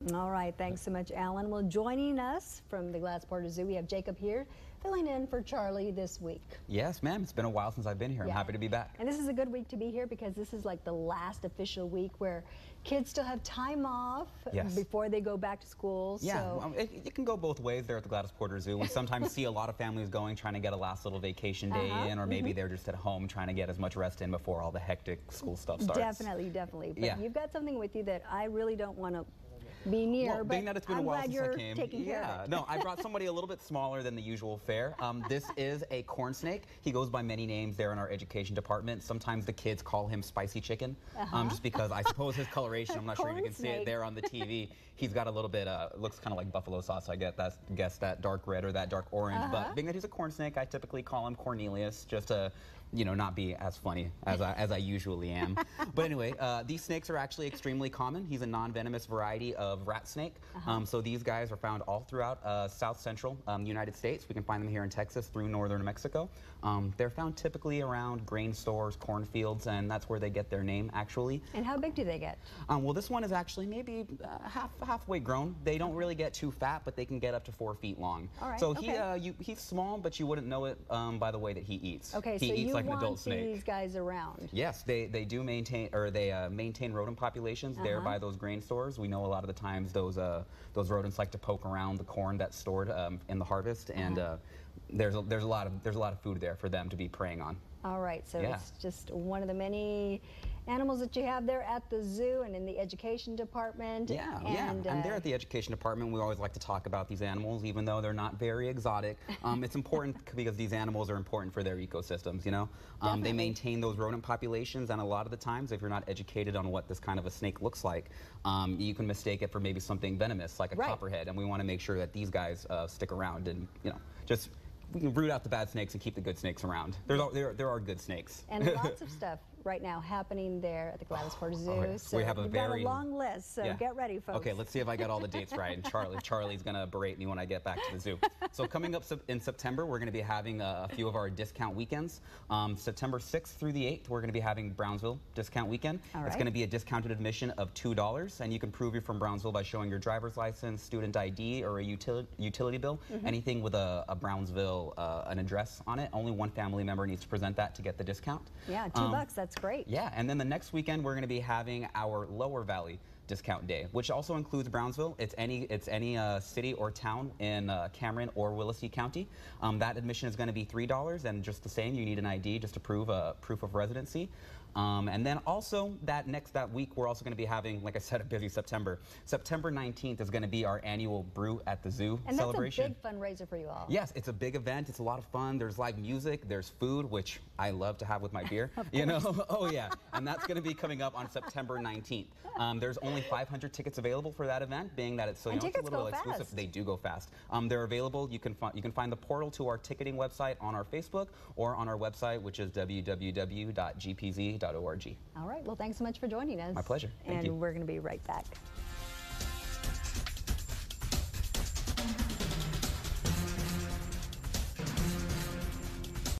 All right, thanks so much, Alan. Well, joining us from the Glassporter Zoo, we have Jacob here, filling in for Charlie this week. Yes, ma'am. It's been a while since I've been here. I'm happy to be back. And this is a good week to be here because this is like the last official week where kids still have time off before they go back to school. Yeah, so. it can go both ways there at the Glassporter Zoo. We sometimes see a lot of families going, trying to get a last little vacation day in, or maybe they're just at home trying to get as much rest in before all the hectic school stuff starts. Definitely, definitely. But you've got something with you that I really don't want to be near, well, being that it's been I'm a while glad since you're I came. Taking care of it. No, I brought somebody a little bit smaller than the usual fare. This is a corn snake. He goes by many names there in our education department. Sometimes the kids call him Spicy Chicken, just because I suppose his coloration, I'm not sure if you can see it there on the TV. He's got a little bit, looks kind of like buffalo sauce, I guess that dark red or that dark orange. But being that he's a corn snake, I typically call him Cornelius, just to not be as funny as I usually am. But anyway, these snakes are actually extremely common. He's a non-venomous variety of rat snake. So these guys are found all throughout South Central United States. We can find them here in Texas through northern Mexico. They're found typically around grain stores, cornfields, and that's where they get their name, actually. And how big do they get? Well, this one is actually maybe halfway grown. They don't really get too fat, but they can get up to 4 feet long. All right, so he's small, but you wouldn't know it by the way that he eats. Okay, he so eats you like an want adult snake. These guys around. Yes, they do maintain, or they maintain rodent populations there by those grain stores. We know a lot of the times those rodents like to poke around the corn that's stored in the harvest, and there's a lot of food there for them to be preying on. All right, so it's just one of the many animals that you have there at the zoo and in the education department. And there at the education department, we always like to talk about these animals, even though they're not very exotic. It's important because these animals are important for their ecosystems, They maintain those rodent populations, and a lot of the times, if you're not educated on what this kind of a snake looks like, you can mistake it for maybe something venomous, like a copperhead, and we want to make sure that these guys stick around and, just we can root out the bad snakes and keep the good snakes around. There are good snakes. And lots of stuff right now happening there at the Glassporter Zoo. So we have a got a long list, so get ready, folks. Okay, let's see if I got all the dates right. And Charlie's going to berate me when I get back to the zoo. So coming up in September, we're going to be having a few of our discount weekends. September 6th through the 8th, we're going to be having Brownsville discount weekend. It's going to be a discounted admission of $2, and you can prove you're from Brownsville by showing your driver's license, student ID, or a utility bill. Anything with a Brownsville an address on it. Only one family member needs to present that to get the discount. Yeah, $2, that's great. Yeah, and then the next weekend we're going to be having our Lower Valley discount day, which also includes Brownsville. It's any city or town in Cameron or Willacy County. That admission is going to be $3, and just the same, you need an ID just to prove proof of residency. And then also that week we're also going to be having, like I said, a busy September. September 19th is going to be our annual Brew at the Zoo celebration. And that's a big fundraiser for you all. Yes, it's a big event. It's a lot of fun. There's live music. There's food, which I love to have with my beer. Oh yeah. And that's going to be coming up on September 19th. There's only 500 tickets available for that event, being that it's it's a little exclusive. Fast. They do go fast. They're available. You can find the portal to our ticketing website on our Facebook or on our website, which is www.gpz.org. All right. Well, thanks so much for joining us. My pleasure. Thank you. And we're going to be right back.